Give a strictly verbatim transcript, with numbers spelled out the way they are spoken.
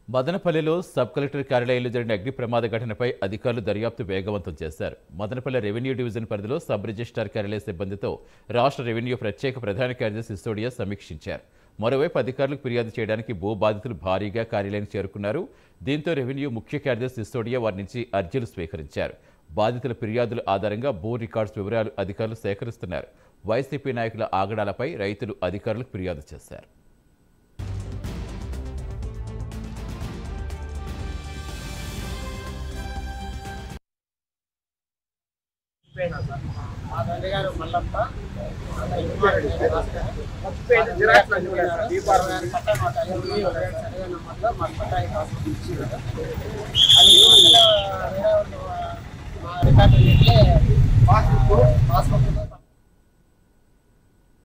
మదనపల్లిలో sub collector కార్యాలయంలో జరిగిన అగ్ని ప్రమాద ఘటనపై అధికారులు దర్యాప్తు వేగవంతం చేశారు. మదనపల్లి రెవెన్యూ డివిజన్ పరిధిలో సబ్ రిజిస్ట్రార్ కార్యాలయ సిబ్బందితో రాష్ట్ర రెవెన్యూ ప్రత్యేక ప్రధాన కార్యదర్శి సిసోడియా సమీక్షించారు. మరోవైపు అధికారులకు ఫిర్యాదు చేయడానికి భూ బాధితులు భారీగా కార్యాలయం చేరుకున్నారు. దీంతో రెవెన్యూ ముఖ్య కార్యదర్శి సిసోడియా వారి నుంచి అర్జీలు స్వీకరించారు. బాధితుల ఫిర్యాదుల ఆధారంగా భూ రికార్డ్స్ వివరాలు అధికారులు సేకరిస్తున్నారు. వైసీపీ నాయకుల ఆగడాలపై రైతులు అధికారులకు ఫిర్యాదు చేశారు. మా తండ్రి గారు మల్లప్ప మా రికార్డు పాస్బుక్ పాస్బుక్